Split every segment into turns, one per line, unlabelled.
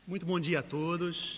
Muito bom dia a todos.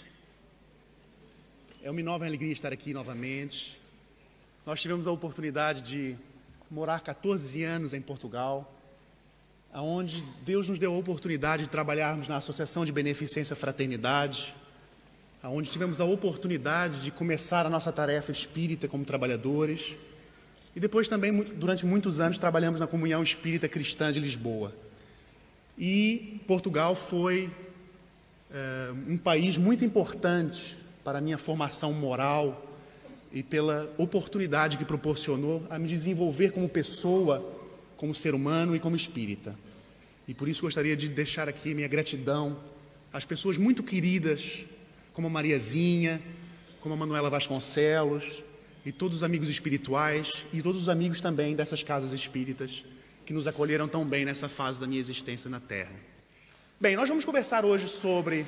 É uma enorme alegria estar aqui novamente. Nós tivemos a oportunidade de morar 14 anos em Portugal, onde Deus nos deu a oportunidade de trabalharmos na Associação de Beneficência Fraternidade, onde tivemos a oportunidade de começar a nossa tarefa espírita como trabalhadores, e depois também, durante muitos anos, trabalhamos na Comunhão Espírita Cristã de Lisboa. E Portugal foi um país muito importante para a minha formação moral e pela oportunidade que proporcionou a me desenvolver como pessoa, como ser humano e como espírita. E por isso gostaria de deixar aqui minha gratidão às pessoas muito queridas, como a Mariazinha, como a Manuela Vasconcelos, e todos os amigos espirituais e todos os amigos também dessas casas espíritas que nos acolheram tão bem nessa fase da minha existência na Terra. Bem, nós vamos conversar hoje sobre...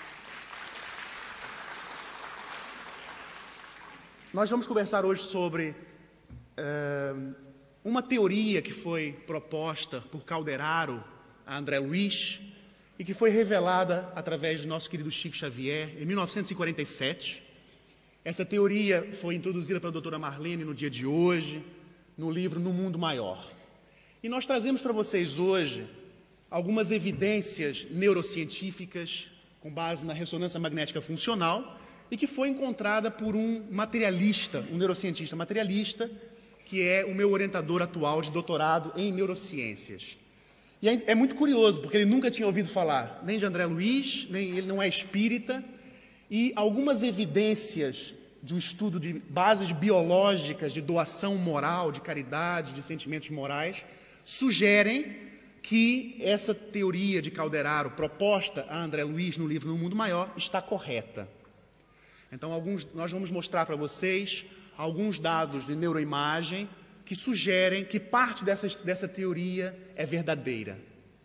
uma teoria que foi proposta por Calderaro a André Luiz e que foi revelada através do nosso querido Chico Xavier em 1947. Essa teoria foi introduzida pela doutora Marlene no dia de hoje, no livro No Mundo Maior. E nós trazemos para vocês hoje algumas evidências neurocientíficas com base na ressonância magnética funcional e que foi encontrada por um materialista, um neurocientista materialista, que é o meu orientador atual de doutorado em neurociências. E é muito curioso, porque ele nunca tinha ouvido falar nem de André Luiz, nem ele não é espírita, e algumas evidências de um estudo de bases biológicas de doação moral, de caridade, de sentimentos morais, sugerem que essa teoria de Calderaro, proposta a André Luiz no livro No Mundo Maior, está correta. Então, nós vamos mostrar para vocês alguns dados de neuroimagem que sugerem que parte dessa teoria é verdadeira.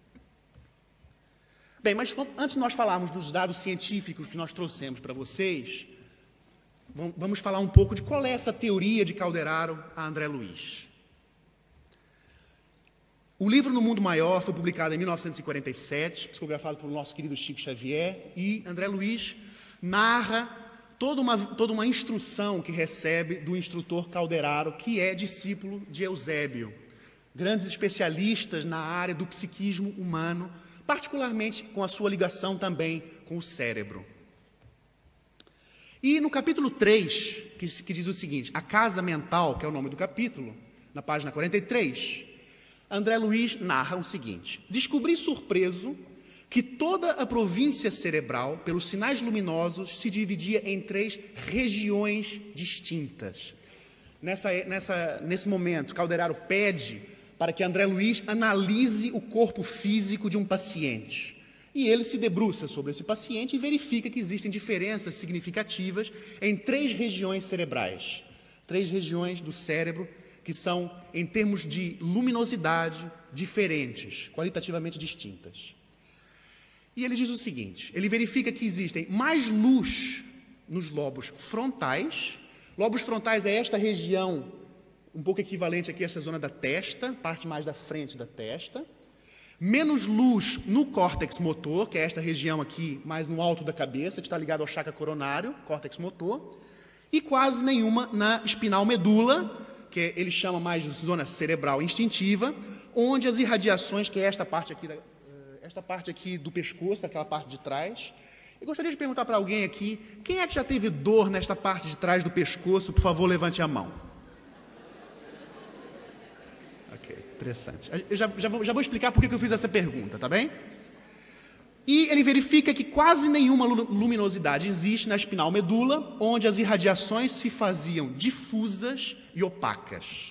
Bem, mas antes de nós falarmos dos dados científicos que nós trouxemos para vocês, vamos falar um pouco de qual é essa teoria de Calderaro a André Luiz. O livro No Mundo Maior foi publicado em 1947, psicografado pelo nosso querido Chico Xavier, e André Luiz narra toda uma instrução que recebe do instrutor Calderaro, que é discípulo de Eusébio, grandes especialistas na área do psiquismo humano, particularmente com a sua ligação também com o cérebro. E no capítulo 3, que diz o seguinte, A Casa Mental, que é o nome do capítulo, na página 43, André Luiz narra o seguinte: descobri surpreso que toda a província cerebral, pelos sinais luminosos, se dividia em 3 regiões distintas. Nesse momento, Calderaro pede para que André Luiz analise o corpo físico de um paciente. E ele se debruça sobre esse paciente e verifica que existem diferenças significativas em 3 regiões cerebrais. 3 regiões do cérebro que são, em termos de luminosidade, diferentes, qualitativamente distintas. E ele diz o seguinte, ele verifica que existem mais luz nos lobos frontais. Lobos frontais é esta região, um pouco equivalente aqui a essa zona da testa, parte mais da frente da testa. Menos luz no córtex motor, que é esta região aqui, mais no alto da cabeça, que está ligado ao chakra coronário, córtex motor. E quase nenhuma na espinal medula, que ele chama mais de zona cerebral instintiva, onde as irradiações, que é esta parte aqui do pescoço, aquela parte de trás. Eu gostaria de perguntar para alguém aqui, quem é que já teve dor nesta parte de trás do pescoço? Por favor, levante a mão. Ok, interessante. Eu já vou explicar por que eu fiz essa pergunta, tá bem? E ele verifica que quase nenhuma luminosidade existe na espinal medula, onde as irradiações se faziam difusas e opacas.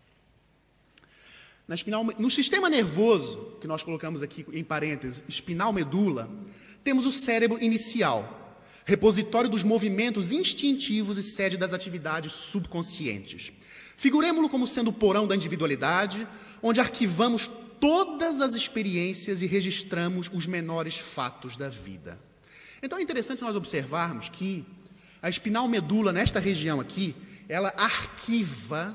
No sistema nervoso, que nós colocamos aqui em parênteses, espinal medula, temos o cérebro inicial, repositório dos movimentos instintivos e sede das atividades subconscientes. Figuremo-lo como sendo o porão da individualidade, onde arquivamos todas as experiências e registramos os menores fatos da vida. Então é interessante nós observarmos que a espinal medula, nesta região aqui, ela arquiva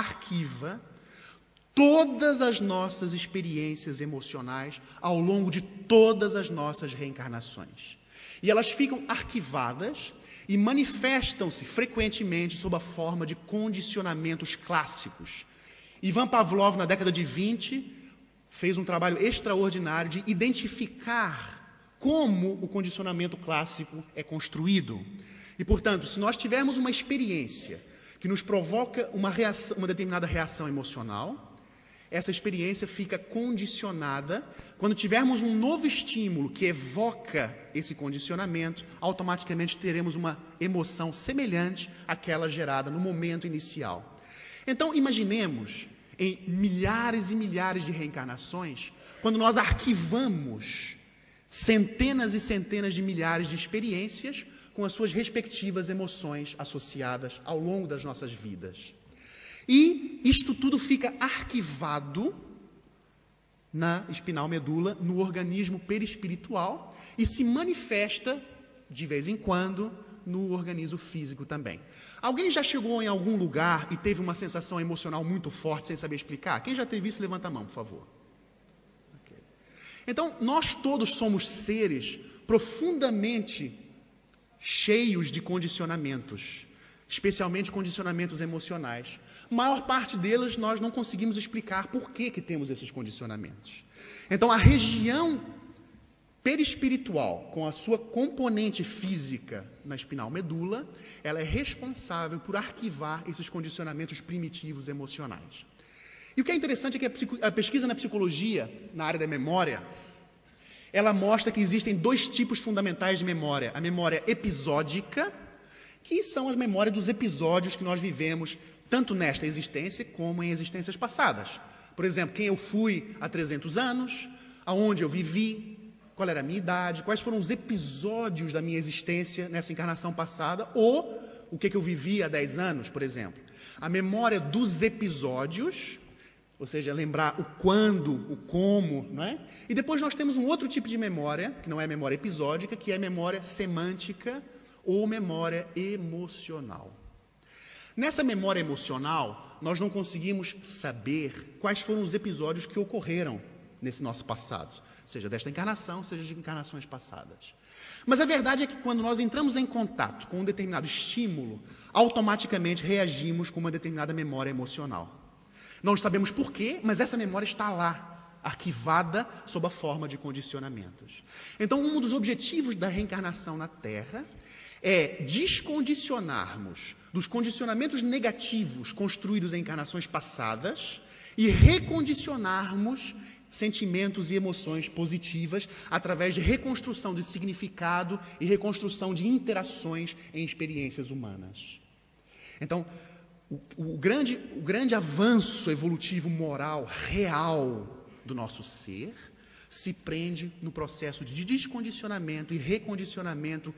todas as nossas experiências emocionais ao longo de todas as nossas reencarnações. E elas ficam arquivadas e manifestam-se frequentemente sob a forma de condicionamentos clássicos. Ivan Pavlov, na década de 20, fez um trabalho extraordinário de identificar como o condicionamento clássico é construído. E, portanto, se nós tivermos uma experiência que nos provoca uma determinada reação emocional, essa experiência fica condicionada. Quando tivermos um novo estímulo que evoca esse condicionamento, automaticamente teremos uma emoção semelhante àquela gerada no momento inicial. Então, imaginemos em milhares e milhares de reencarnações, quando nós arquivamos centenas e centenas de milhares de experiências com as suas respectivas emoções associadas ao longo das nossas vidas. E isto tudo fica arquivado na espinal medula, no organismo perispiritual, e se manifesta, de vez em quando, no organismo físico também. Alguém já chegou em algum lugar e teve uma sensação emocional muito forte sem saber explicar? Quem já teve isso, levanta a mão, por favor. Okay. Então, nós todos somos seres profundamente cheios de condicionamentos, especialmente condicionamentos emocionais. A maior parte deles nós não conseguimos explicar por que temos esses condicionamentos. Então, a região perispiritual, com a sua componente física na espinal medula, ela é responsável por arquivar esses condicionamentos primitivos emocionais. E o que é interessante é que a pesquisa na psicologia, na área da memória, ela mostra que existem dois tipos fundamentais de memória. A memória episódica, que são as memórias dos episódios que nós vivemos, tanto nesta existência como em existências passadas. Por exemplo, quem eu fui há 300 anos, aonde eu vivi, qual era a minha idade, quais foram os episódios da minha existência nessa encarnação passada, ou o que eu vivi há 10 anos, por exemplo. A memória dos episódios, ou seja, lembrar o quando, o como, não é? E depois nós temos um outro tipo de memória, que não é memória episódica, que é memória semântica ou memória emocional. Nessa memória emocional, nós não conseguimos saber quais foram os episódios que ocorreram nesse nosso passado, seja desta encarnação, seja de encarnações passadas. Mas a verdade é que quando nós entramos em contato com um determinado estímulo, automaticamente reagimos com uma determinada memória emocional. Não sabemos porquê, mas essa memória está lá, arquivada sob a forma de condicionamentos. Então, um dos objetivos da reencarnação na Terra é descondicionarmos dos condicionamentos negativos construídos em encarnações passadas e recondicionarmos sentimentos e emoções positivas através de reconstrução de significado e reconstrução de interações em experiências humanas. Então, o grande avanço evolutivo moral real do nosso ser se prende no processo de descondicionamento e recondicionamento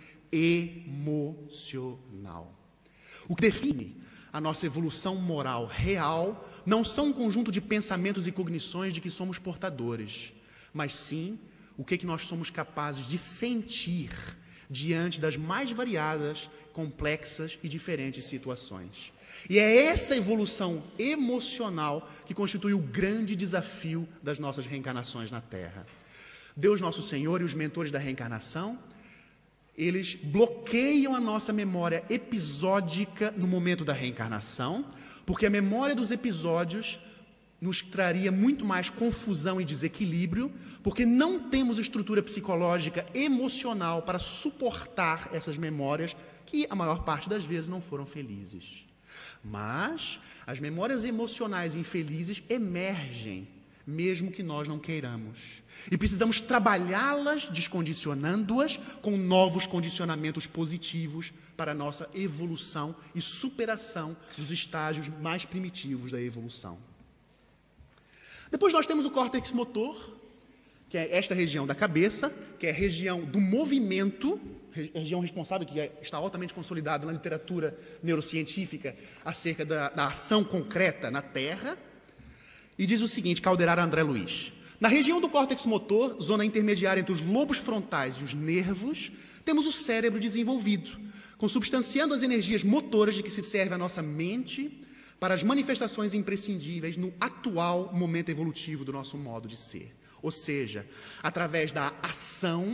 emocional. O que define a nossa evolução moral real não são um conjunto de pensamentos e cognições de que somos portadores, mas sim o que nós somos capazes de sentir diante das mais variadas, complexas e diferentes situações. E é essa evolução emocional que constitui o grande desafio das nossas reencarnações na Terra. Deus Nosso Senhor e os mentores da reencarnação, eles bloqueiam a nossa memória episódica no momento da reencarnação, porque a memória dos episódios nos traria muito mais confusão e desequilíbrio, porque não temos estrutura psicológica emocional para suportar essas memórias que a maior parte das vezes não foram felizes. Mas as memórias emocionais infelizes emergem, mesmo que nós não queiramos. E precisamos trabalhá-las, descondicionando-as com novos condicionamentos positivos para a nossa evolução e superação dos estágios mais primitivos da evolução. Depois nós temos o córtex motor, que é esta região da cabeça, que é a região do movimento, região responsável, que está altamente consolidada na literatura neurocientífica acerca da ação concreta na Terra. E diz o seguinte, Calderaro André Luiz: na região do córtex motor, zona intermediária entre os lobos frontais e os nervos, temos o cérebro desenvolvido, consubstanciando as energias motoras de que se serve a nossa mente para as manifestações imprescindíveis no atual momento evolutivo do nosso modo de ser. Ou seja, através da ação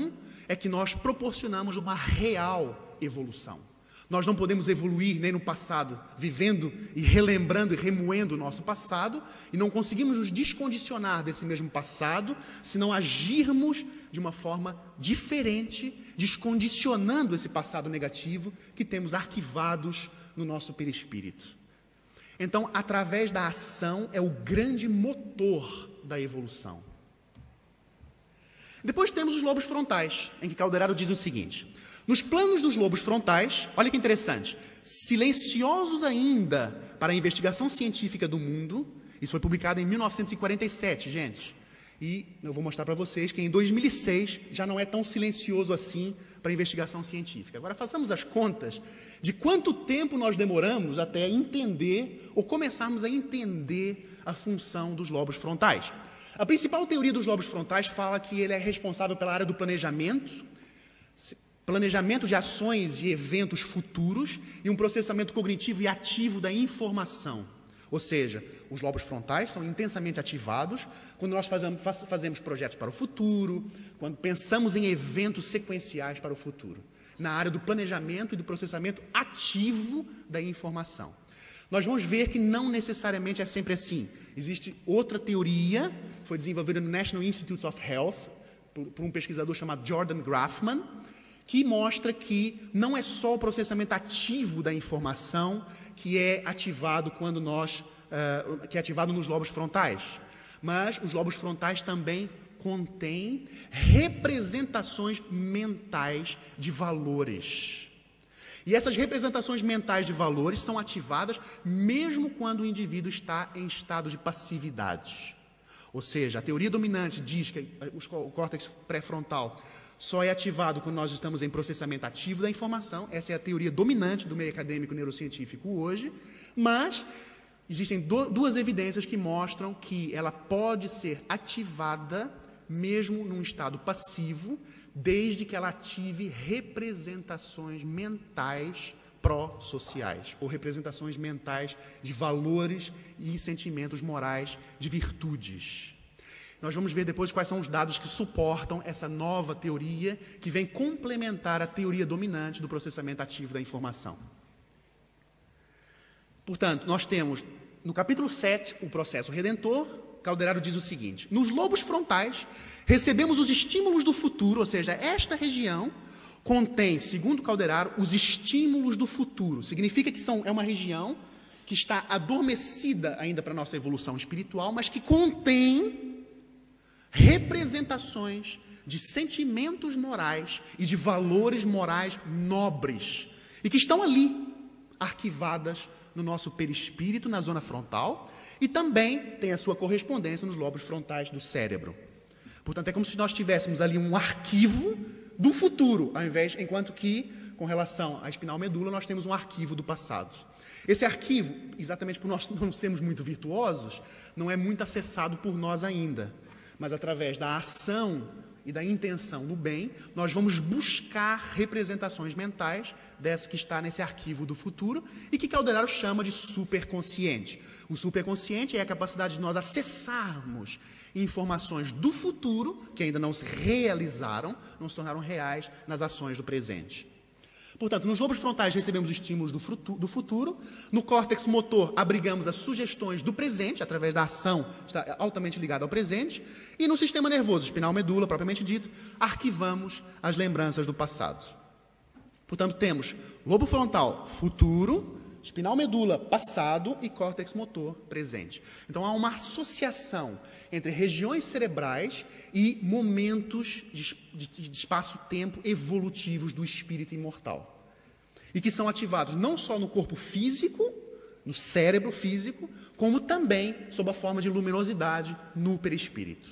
é que nós proporcionamos uma real evolução. Nós não podemos evoluir nem no passado, vivendo e relembrando e remoendo o nosso passado, e não conseguimos nos descondicionar desse mesmo passado, se não agirmos de uma forma diferente, descondicionando esse passado negativo que temos arquivados no nosso perispírito. Então, através da ação, é o grande motor da evolução. Depois temos os lobos frontais, em que Calderaro diz o seguinte: nos planos dos lobos frontais, olha que interessante, silenciosos ainda para a investigação científica do mundo, isso foi publicado em 1947, gente, e eu vou mostrar para vocês que em 2006 já não é tão silencioso assim para a investigação científica. Agora façamos as contas de quanto tempo nós demoramos até entender ou começarmos a entender a função dos lobos frontais. A principal teoria dos lobos frontais fala que ele é responsável pela área do planejamento de ações e eventos futuros e um processamento cognitivo e ativo da informação. Ou seja, os lobos frontais são intensamente ativados quando nós fazemos projetos para o futuro, quando pensamos em eventos sequenciais para o futuro, na área do planejamento e do processamento ativo da informação. Nós vamos ver que não necessariamente é sempre assim. Existe outra teoria, foi desenvolvida no National Institutes of Health, por um pesquisador chamado Jordan Grafman, que mostra que não é só o processamento ativo da informação que é ativado que é ativado nos lobos frontais, mas os lobos frontais também contêm representações mentais de valores. E essas representações mentais de valores são ativadas mesmo quando o indivíduo está em estado de passividade. Ou seja, a teoria dominante diz que o córtex pré-frontal só é ativado quando nós estamos em processamento ativo da informação. Essa é a teoria dominante do meio acadêmico neurocientífico hoje, mas existem duas evidências que mostram que ela pode ser ativada mesmo num estado passivo, desde que ela ative representações mentais pró-sociais, ou representações mentais de valores e sentimentos morais, de virtudes. Nós vamos ver depois quais são os dados que suportam essa nova teoria, que vem complementar a teoria dominante do processamento ativo da informação. Portanto, nós temos, no capítulo 7, o processo redentor. Calderaro diz o seguinte: nos lobos frontais, recebemos os estímulos do futuro, ou seja, esta região contém, segundo Calderaro, os estímulos do futuro. Significa que é uma região que está adormecida ainda para a nossa evolução espiritual, mas que contém representações de sentimentos morais e de valores morais nobres, e que estão ali, arquivadas no nosso perispírito, na zona frontal, e também tem a sua correspondência nos lobos frontais do cérebro. Portanto, é como se nós tivéssemos ali um arquivo do futuro, enquanto que, com relação à espinal medula, nós temos um arquivo do passado. Esse arquivo, exatamente por nós não sermos muito virtuosos, não é muito acessado por nós ainda, mas através da ação e da intenção no bem, nós vamos buscar representações mentais dessa que está nesse arquivo do futuro e que Calderaro chama de superconsciente. O superconsciente é a capacidade de nós acessarmos informações do futuro que ainda não se realizaram, não se tornaram reais nas ações do presente. Portanto, nos lobos frontais recebemos estímulos do futuro, no córtex motor abrigamos as sugestões do presente, através da ação, está altamente ligada ao presente, e no sistema nervoso, espinal medula, propriamente dito, arquivamos as lembranças do passado. Portanto, temos lobo frontal, futuro, espinal medula, passado, e córtex motor, presente. Então, há uma associação entre regiões cerebrais e momentos de espaço-tempo evolutivos do espírito imortal. E que são ativados não só no corpo físico, no cérebro físico, como também sob a forma de luminosidade no perispírito.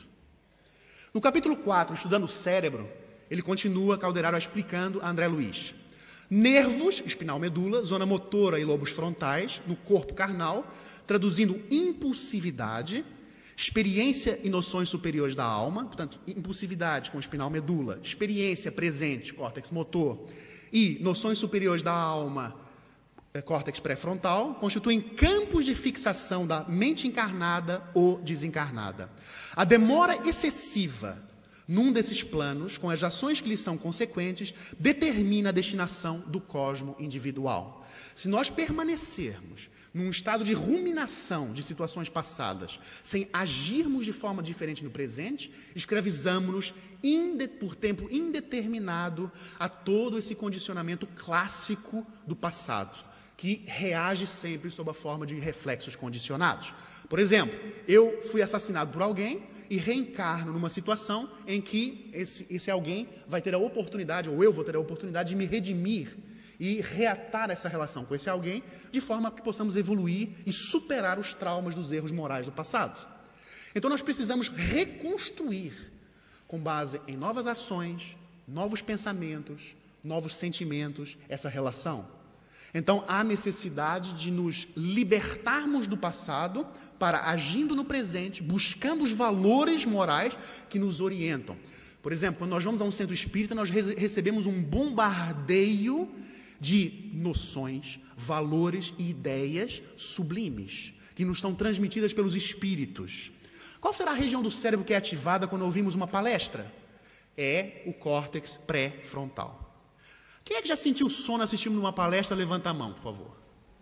No capítulo 4, estudando o cérebro, ele continua, Calderaro, explicando a André Luiz. Nervos, espinal medula, zona motora e lobos frontais, no corpo carnal, traduzindo impulsividade, experiência e noções superiores da alma, portanto, impulsividade com espinal medula, experiência presente, córtex motor, e noções superiores da alma, córtex pré-frontal, constituem campos de fixação da mente encarnada ou desencarnada. A demora excessiva num desses planos, com as ações que lhes são consequentes, determina a destinação do cosmo individual. Se nós permanecermos num estado de ruminação de situações passadas, sem agirmos de forma diferente no presente, escravizamos-nos por tempo indeterminado a todo esse condicionamento clássico do passado, que reage sempre sob a forma de reflexos condicionados. Por exemplo, eu fui assassinado por alguém e reencarno numa situação em que esse alguém vai ter a oportunidade, ou eu vou ter a oportunidade de me redimir e reatar essa relação com esse alguém, de forma que possamos evoluir e superar os traumas dos erros morais do passado. Então nós precisamos reconstruir, com base em novas ações, novos pensamentos, novos sentimentos, essa relação. Então há necessidade de nos libertarmos do passado para, agindo no presente, buscando os valores morais que nos orientam. Por exemplo, quando nós vamos a um centro espírita, nós recebemos um bombardeio de noções, valores e ideias sublimes, que nos são transmitidas pelos espíritos. Qual será a região do cérebro que é ativada quando ouvimos uma palestra? É o córtex pré-frontal. Quem é que já sentiu sono assistindo uma palestra? Levanta a mão, por favor.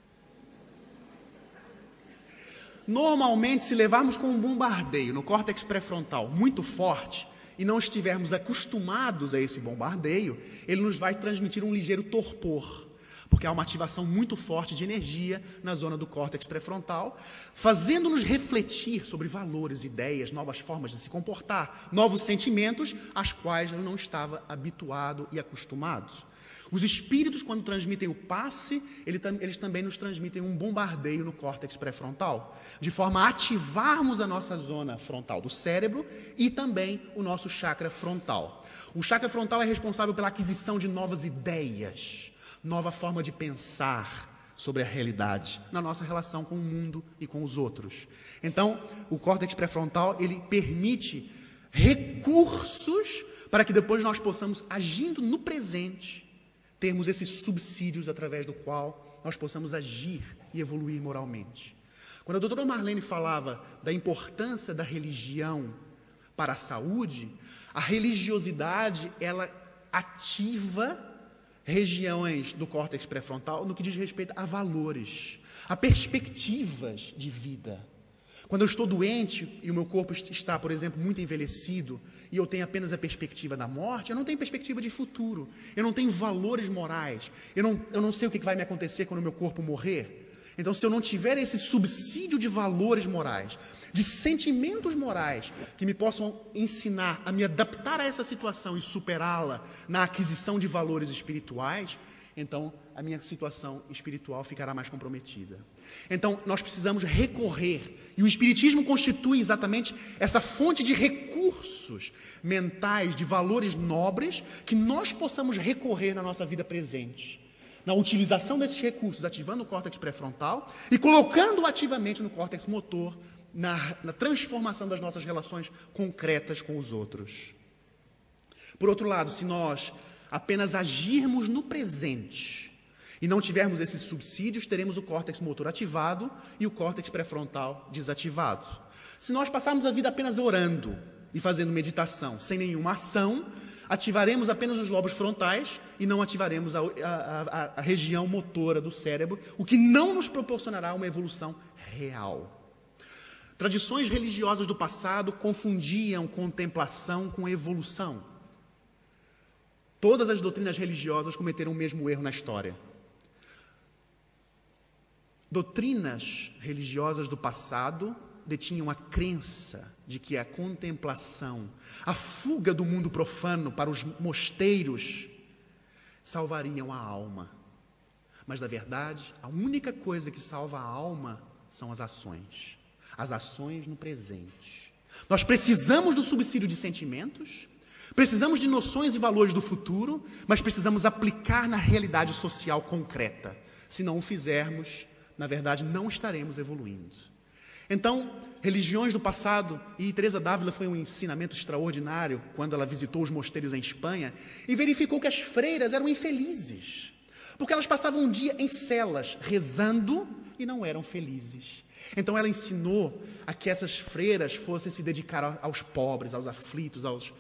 Normalmente, se levarmos com um bombardeio no córtex pré-frontal muito forte e não estivermos acostumados a esse bombardeio, ele nos vai transmitir um ligeiro torpor, porque há uma ativação muito forte de energia na zona do córtex pré-frontal, fazendo-nos refletir sobre valores, ideias, novas formas de se comportar, novos sentimentos, às quais eu não estava habituado e acostumado. Os espíritos, quando transmitem o passe, eles também nos transmitem um bombardeio no córtex pré-frontal, de forma a ativarmos a nossa zona frontal do cérebro e também o nosso chakra frontal. O chakra frontal é responsável pela aquisição de novas ideias, nova forma de pensar sobre a realidade, na nossa relação com o mundo e com os outros. Então, o córtex pré-frontal, ele permite recursos para que depois nós possamos, agindo no presente, termos esses subsídios através do qual nós possamos agir e evoluir moralmente. Quando a doutora Marlene falava da importância da religião para a saúde, a religiosidade, ela ativa regiões do córtex pré-frontal no que diz respeito a valores, a perspectivas de vida. Quando eu estou doente e o meu corpo está, por exemplo, muito envelhecido e eu tenho apenas a perspectiva da morte, eu não tenho perspectiva de futuro, eu não tenho valores morais, eu não sei o que vai me acontecer quando o meu corpo morrer. Então, se eu não tiver esse subsídio de valores morais, de sentimentos morais que me possam ensinar a me adaptar a essa situação e superá-la na aquisição de valores espirituais, então a minha situação espiritual ficará mais comprometida. Então, nós precisamos recorrer, e o Espiritismo constitui exatamente essa fonte de recursos mentais, de valores nobres, que nós possamos recorrer na nossa vida presente, na utilização desses recursos, ativando o córtex pré-frontal e colocando-o ativamente no córtex motor, na transformação das nossas relações concretas com os outros. Por outro lado, se nós apenas agirmos no presente e não tivermos esses subsídios, teremos o córtex motor ativado e o córtex pré-frontal desativado. Se nós passarmos a vida apenas orando e fazendo meditação, sem nenhuma ação, ativaremos apenas os lobos frontais e não ativaremos a região motora do cérebro, o que não nos proporcionará uma evolução real. Tradições religiosas do passado confundiam contemplação com evolução. Todas as doutrinas religiosas cometeram o mesmo erro na história. Doutrinas religiosas do passado detinham a crença de que a contemplação, a fuga do mundo profano para os mosteiros, salvariam a alma. Mas, na verdade, a única coisa que salva a alma são as ações no presente. Nós precisamos do subsídio de sentimentos, precisamos de noções e valores do futuro, mas precisamos aplicar na realidade social concreta. Se não o fizermos, na verdade, não estaremos evoluindo. Então, religiões do passado, e Teresa d'Ávila foi um ensinamento extraordinário quando ela visitou os mosteiros em Espanha e verificou que as freiras eram infelizes, porque elas passavam um dia em celas, rezando e não eram felizes. Então ela ensinou a que essas freiras fossem se dedicar aos pobres, aos aflitos,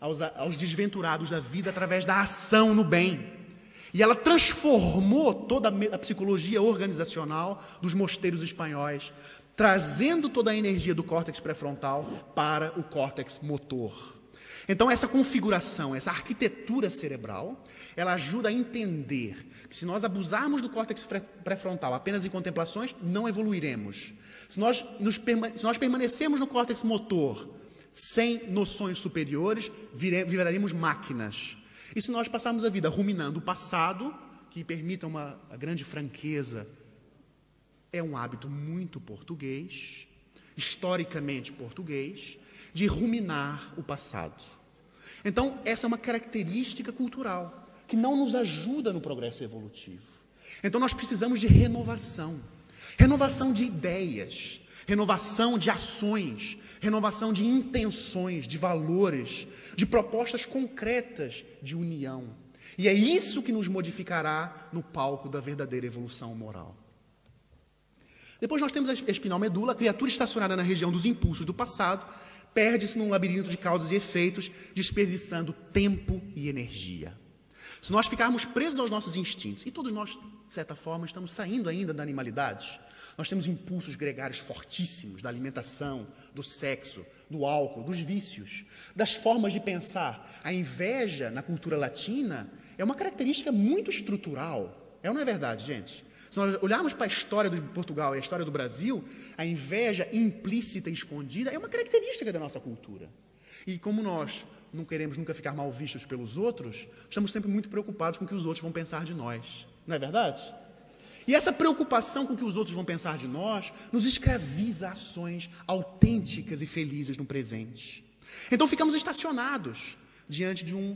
aos desventurados da vida através da ação no bem. E ela transformou toda a psicologia organizacional dos mosteiros espanhóis, trazendo toda a energia do córtex pré-frontal para o córtex motor. Então, essa configuração, essa arquitetura cerebral, ela ajuda a entender que se nós abusarmos do córtex pré-frontal apenas em contemplações, não evoluiremos. Se nós permanecemos no córtex motor sem noções superiores, viraremos máquinas. E se nós passarmos a vida ruminando o passado, que permita uma grande franqueza, é um hábito muito português, historicamente português, de ruminar o passado. Então, essa é uma característica cultural que não nos ajuda no progresso evolutivo. Então, nós precisamos de renovação. Renovação de ideias, renovação de ações, renovação de intenções, de valores, de propostas concretas de união. E é isso que nos modificará no palco da verdadeira evolução moral. Depois nós temos a espinal medula, a criatura estacionada na região dos impulsos do passado, perde-se num labirinto de causas e efeitos, desperdiçando tempo e energia. Se nós ficarmos presos aos nossos instintos, e todos nós, de certa forma, estamos saindo ainda da animalidade, nós temos impulsos gregários fortíssimos da alimentação, do sexo, do álcool, dos vícios, das formas de pensar. A inveja na cultura latina é uma característica muito estrutural. É ou não é verdade, gente? Se nós olharmos para a história de Portugal e a história do Brasil, a inveja implícita e escondida é uma característica da nossa cultura. E como nós não queremos nunca ficar mal vistos pelos outros, estamos sempre muito preocupados com o que os outros vão pensar de nós. Não é verdade? E essa preocupação com o que os outros vão pensar de nós nos escraviza a ações autênticas e felizes no presente. Então ficamos estacionados diante de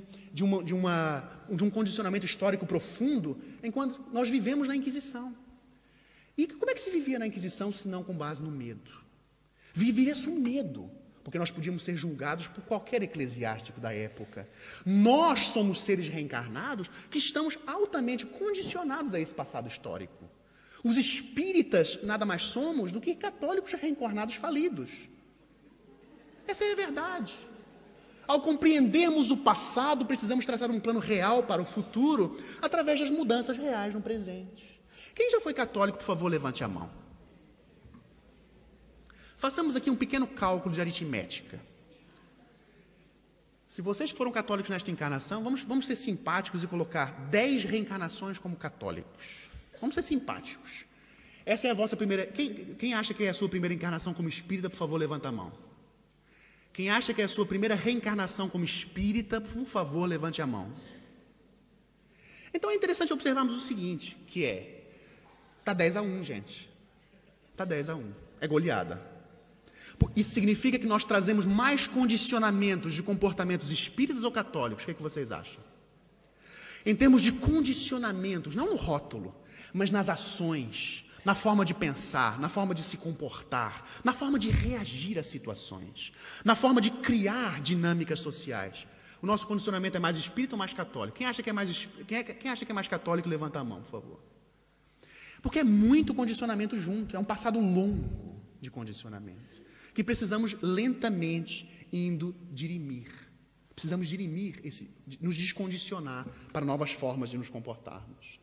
um condicionamento histórico profundo, enquanto nós vivemos na Inquisição. E como é que se vivia na Inquisição, se não com base no medo? Vivia-se um medo, porque nós podíamos ser julgados por qualquer eclesiástico da época. Nós somos seres reencarnados que estamos altamente condicionados a esse passado histórico. Os espíritas nada mais somos do que católicos reencarnados falidos. Essa é a verdade. Ao compreendermos o passado, precisamos traçar um plano real para o futuro através das mudanças reais no presente. Quem já foi católico, por favor, levante a mão. Façamos aqui um pequeno cálculo de aritmética. Se vocês foram católicos nesta encarnação, vamos ser simpáticos e colocar 10 reencarnações como católicos. Vamos ser simpáticos. Essa é a vossa primeira... Quem acha que é a sua primeira encarnação como espírita, por favor, levanta a mão. Quem acha que é a sua primeira reencarnação como espírita, por favor, levante a mão. Então é interessante observarmos o seguinte, que está 10-1, gente. Está 10-1. É goleada. Isso significa que nós trazemos mais condicionamentos de comportamentos espíritas ou católicos? O que vocês acham? Em termos de condicionamentos, não no rótulo, mas nas ações, na forma de pensar, na forma de se comportar, na forma de reagir a situações, na forma de criar dinâmicas sociais. O nosso condicionamento é mais espírita ou mais católico? Quem acha que é mais católico, levanta a mão, por favor. Porque é muito condicionamento junto, é um passado longo de condicionamento, que precisamos lentamente indo dirimir. Precisamos dirimir, nos descondicionar para novas formas de nos comportarmos.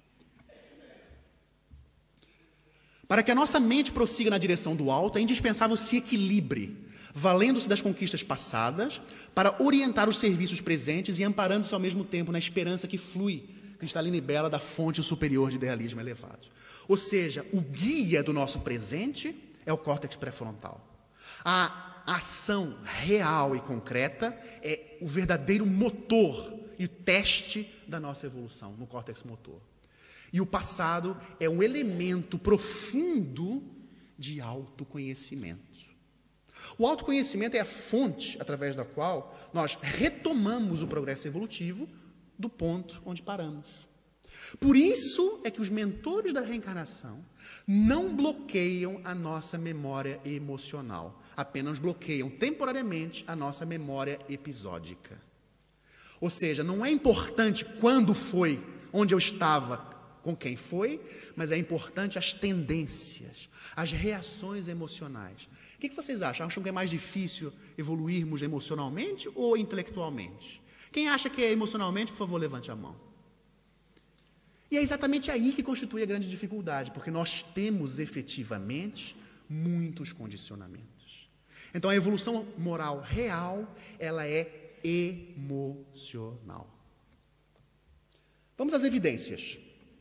Para que a nossa mente prossiga na direção do alto, é indispensável se equilibre, valendo-se das conquistas passadas, para orientar os serviços presentes e amparando-se ao mesmo tempo na esperança que flui, cristalina e bela, da fonte superior de idealismo elevado. Ou seja, o guia do nosso presente é o córtex pré-frontal. A ação real e concreta é o verdadeiro motor e o teste da nossa evolução no córtex motor. E o passado é um elemento profundo de autoconhecimento. O autoconhecimento é a fonte através da qual nós retomamos o progresso evolutivo do ponto onde paramos. Por isso é que os mentores da reencarnação não bloqueiam a nossa memória emocional, apenas bloqueiam temporariamente a nossa memória episódica. Ou seja, não é importante quando foi, onde eu estava, com quem foi, mas é importante as tendências, as reações emocionais. O que vocês acham? Acham que é mais difícil evoluirmos emocionalmente ou intelectualmente? Quem acha que é emocionalmente, por favor, levante a mão. E é exatamente aí que constitui a grande dificuldade, porque nós temos efetivamente muitos condicionamentos. Então a evolução moral real, ela é emocional. Vamos às evidências.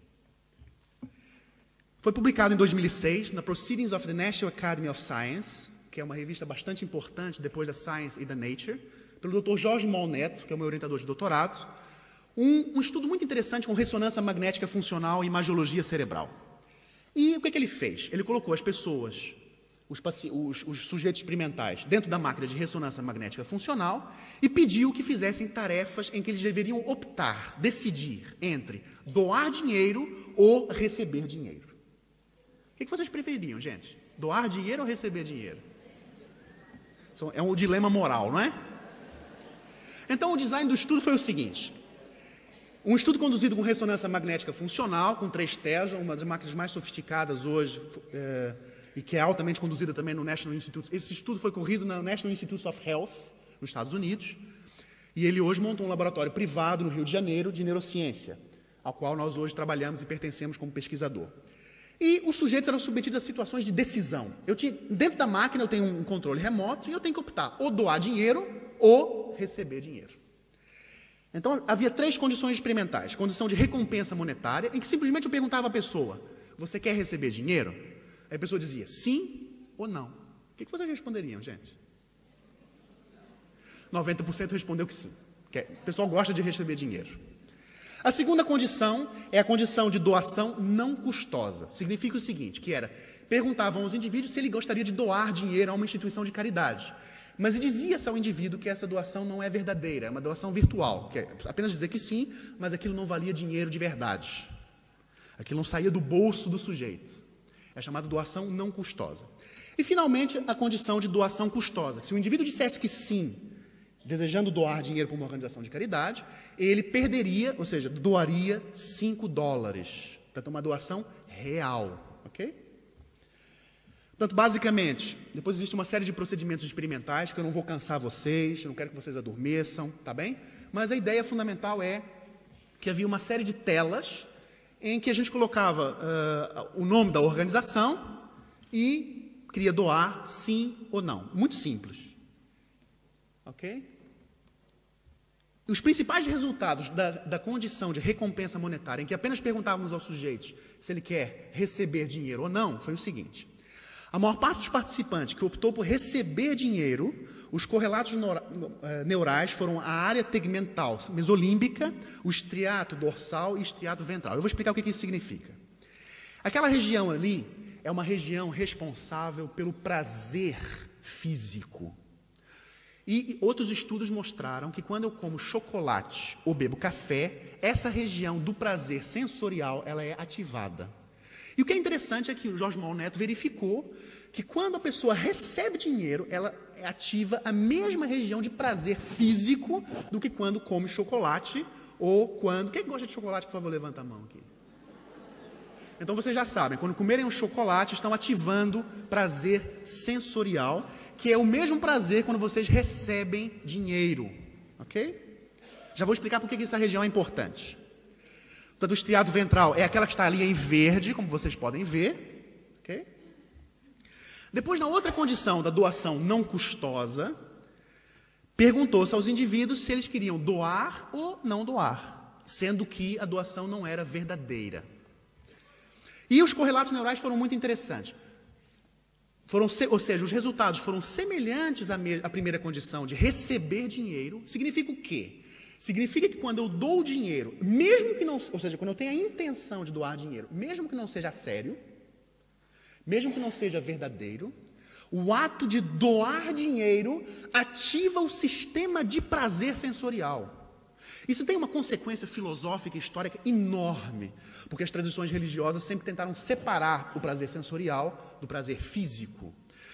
Foi publicado em 2006 na Proceedings of the National Academy of Science, que é uma revista bastante importante depois da Science e da Nature, pelo Dr. Jorge Molneto, que é o meu orientador de doutorado, um estudo muito interessante com ressonância magnética funcional e imagiologia cerebral. E o que ele fez? Ele colocou as pessoas, os sujeitos experimentais, dentro da máquina de ressonância magnética funcional e pediu que fizessem tarefas em que eles deveriam optar, decidir entre doar dinheiro ou receber dinheiro. O que vocês prefeririam, gente? Doar dinheiro ou receber dinheiro? É um dilema moral, não é? Então, o design do estudo foi o seguinte. Um estudo conduzido com ressonância magnética funcional, com 3 Tesla, uma das máquinas mais sofisticadas hoje, e que é altamente conduzida também no National Institute. Esse estudo foi corrido no National Institute of Health, nos Estados Unidos, e ele hoje montou um laboratório privado no Rio de Janeiro de neurociência, ao qual nós hoje trabalhamos e pertencemos como pesquisador. E os sujeitos eram submetidos a situações de decisão. Dentro da máquina eu tenho um controle remoto e eu tenho que optar ou doar dinheiro ou receber dinheiro. Então havia 3 condições experimentais. Condição de recompensa monetária, em que simplesmente eu perguntava à pessoa, você quer receber dinheiro? Aí a pessoa dizia sim ou não. O que vocês responderiam, gente? 90% respondeu que sim. O pessoal gosta de receber dinheiro. A segunda condição é a condição de doação não custosa. Significa o seguinte, que era, perguntavam aos indivíduos se ele gostaria de doar dinheiro a uma instituição de caridade. Mas dizia-se ao indivíduo que essa doação não é verdadeira, é uma doação virtual, que é apenas dizer que sim, mas aquilo não valia dinheiro de verdade. Aquilo não saía do bolso do sujeito. É chamada doação não custosa. E, finalmente, a condição de doação custosa. Se o indivíduo dissesse que sim, desejando doar dinheiro para uma organização de caridade, ele perderia, ou seja, doaria $5. Portanto, uma doação real, ok? Portanto, basicamente, depois existe uma série de procedimentos experimentais que eu não vou cansar vocês, eu não quero que vocês adormeçam, tá bem? Mas a ideia fundamental é que havia uma série de telas em que a gente colocava o nome da organização e queria doar sim ou não. Muito simples. Ok? Os principais resultados da condição de recompensa monetária, em que apenas perguntávamos aos sujeitos se ele quer receber dinheiro ou não, foi o seguinte. A maior parte dos participantes que optou por receber dinheiro, os correlatos neurais foram a área tegmental mesolímbica, o estriato dorsal e estriato ventral. Eu vou explicar o que isso significa. Aquela região ali é uma região responsável pelo prazer físico. E outros estudos mostraram que quando eu como chocolate ou bebo café, essa região do prazer sensorial ela é ativada. E o que é interessante é que o Jorge Molneto verificou que quando a pessoa recebe dinheiro, ela ativa a mesma região de prazer físico do que quando come chocolate ou quando... Quem gosta de chocolate, por favor, levanta a mão aqui. Então vocês já sabem, quando comerem um chocolate, estão ativando prazer sensorial, que é o mesmo prazer quando vocês recebem dinheiro, ok? Já vou explicar por que essa região é importante. Portanto, o estriado ventral é aquela que está ali em verde, como vocês podem ver, ok? Depois, na outra condição da doação não custosa, perguntou-se aos indivíduos se eles queriam doar ou não doar, sendo que a doação não era verdadeira. E os correlatos neurais foram muito interessantes. Ou seja, os resultados foram semelhantes à primeira condição de receber dinheiro. Significa o quê? Significa que quando eu dou dinheiro, mesmo que não, ou seja, quando eu tenho a intenção de doar dinheiro, mesmo que não seja sério, mesmo que não seja verdadeiro, o ato de doar dinheiro ativa o sistema de prazer sensorial. Isso tem uma consequência filosófica e histórica enorme, porque as tradições religiosas sempre tentaram separar o prazer sensorial do prazer físico.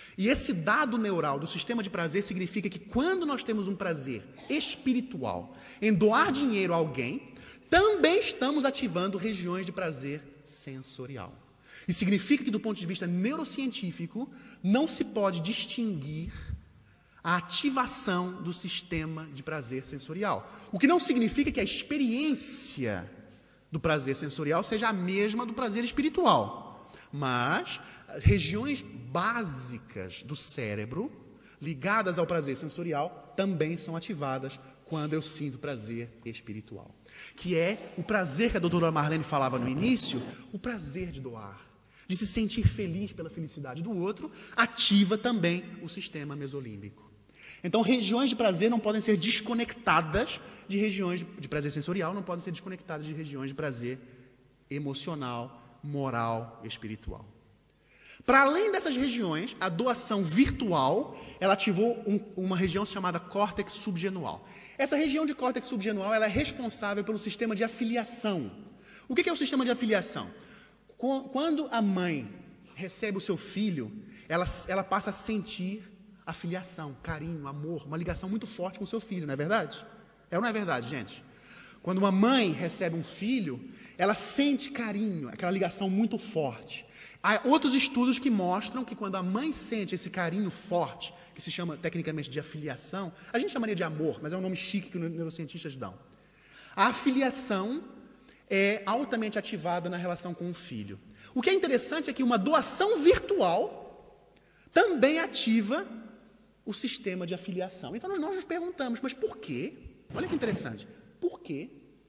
E esse dado neural do sistema de prazer significa que quando nós temos um prazer espiritual em doar dinheiro a alguém, também estamos ativando regiões de prazer sensorial. E significa que, do ponto de vista neurocientífico, não se pode distinguir a ativação do sistema de prazer sensorial. O que não significa que a experiência do prazer sensorial seja a mesma do prazer espiritual. Mas regiões básicas do cérebro, ligadas ao prazer sensorial, também são ativadas quando eu sinto prazer espiritual. Que é o prazer que a doutora Marlene falava no início, o prazer de doar, de se sentir feliz pela felicidade do outro, ativa também o sistema mesolímbico. Então, regiões de prazer não podem ser desconectadas de regiões de prazer sensorial, não podem ser desconectadas de regiões de prazer emocional, moral, espiritual. Para além dessas regiões, a doação virtual, ela ativou uma região chamada córtex subgenual. Essa região de córtex subgenual, ela é responsável pelo sistema de afiliação. O que é o sistema de afiliação? Quando a mãe recebe o seu filho, ela passa a sentir afiliação, carinho, amor, uma ligação muito forte com o seu filho, não é verdade? É ou não é verdade, gente? Quando uma mãe recebe um filho, ela sente carinho, aquela ligação muito forte. Há outros estudos que mostram que quando a mãe sente esse carinho forte, que se chama tecnicamente de afiliação, a gente chamaria de amor, mas é um nome chique que os neurocientistas dão. A afiliação é altamente ativada na relação com o filho. O que é interessante é que uma doação virtual também ativa o sistema de afiliação. Então nós nos perguntamos, mas por quê? Olha que interessante. Por quê?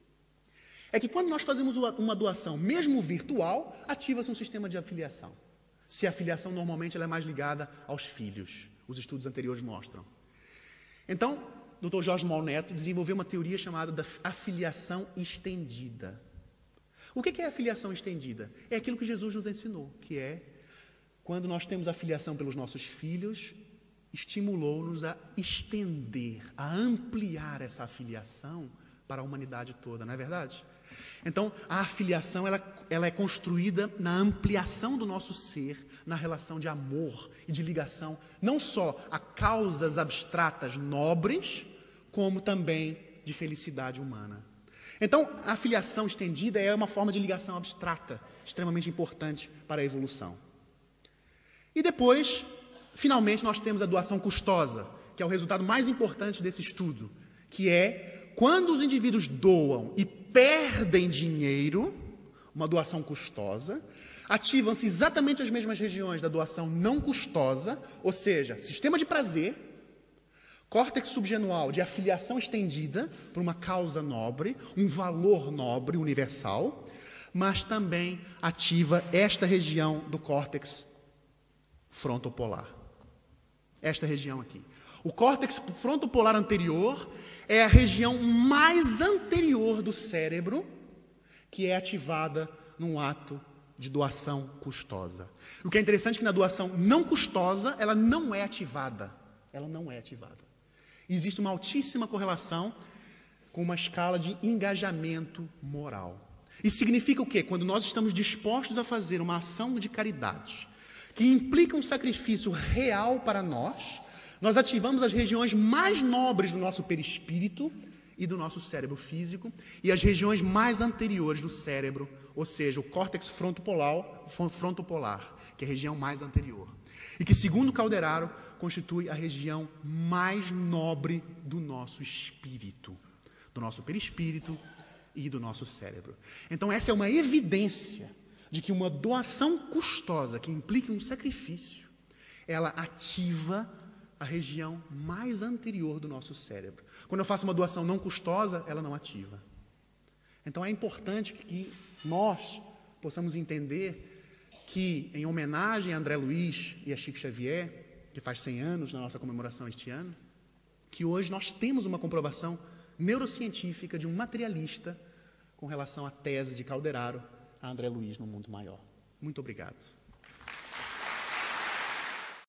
É que quando nós fazemos uma doação, mesmo virtual, ativa-se um sistema de afiliação. Se a afiliação normalmente ela é mais ligada aos filhos. Os estudos anteriores mostram. Então, o Dr. Jorge Mauro Neto desenvolveu uma teoria chamada da afiliação estendida. O que é a afiliação estendida? É aquilo que Jesus nos ensinou, que é quando nós temos afiliação pelos nossos filhos, estimulou-nos a estender, a ampliar essa afiliação para a humanidade toda, não é verdade? Então, a afiliação ela é construída na ampliação do nosso ser, na relação de amor e de ligação, não só a causas abstratas nobres, como também de felicidade humana. Então, a afiliação estendida é uma forma de ligação abstrata, extremamente importante para a evolução. E depois, finalmente, nós temos a doação custosa, que é o resultado mais importante desse estudo, que é quando os indivíduos doam e perdem dinheiro, uma doação custosa, ativam-se exatamente as mesmas regiões da doação não custosa, ou seja, sistema de prazer, córtex subgenual de afiliação estendida por uma causa nobre, um valor nobre, universal, mas também ativa esta região do córtex frontopolar. Esta região aqui. O córtex frontopolar anterior é a região mais anterior do cérebro que é ativada num ato de doação custosa. O que é interessante é que na doação não custosa, ela não é ativada. Ela não é ativada. E existe uma altíssima correlação com uma escala de engajamento moral. Isso significa o quê? Quando nós estamos dispostos a fazer uma ação de caridade que implica um sacrifício real para nós ativamos as regiões mais nobres do nosso perispírito e do nosso cérebro físico e as regiões mais anteriores do cérebro, ou seja, o córtex frontopolar, que é a região mais anterior. E que, segundo Calderaro, constitui a região mais nobre do nosso espírito, do nosso perispírito e do nosso cérebro. Então, essa é uma evidência de que uma doação custosa, que implica um sacrifício, ela ativa a região mais anterior do nosso cérebro. Quando eu faço uma doação não custosa, ela não ativa. Então é importante que nós possamos entender que, em homenagem a André Luiz e a Chico Xavier, que faz 100 anos na nossa comemoração este ano, que hoje nós temos uma comprovação neurocientífica de um materialista com relação à tese de Calderaro a André Luiz no mundo maior. Muito obrigado.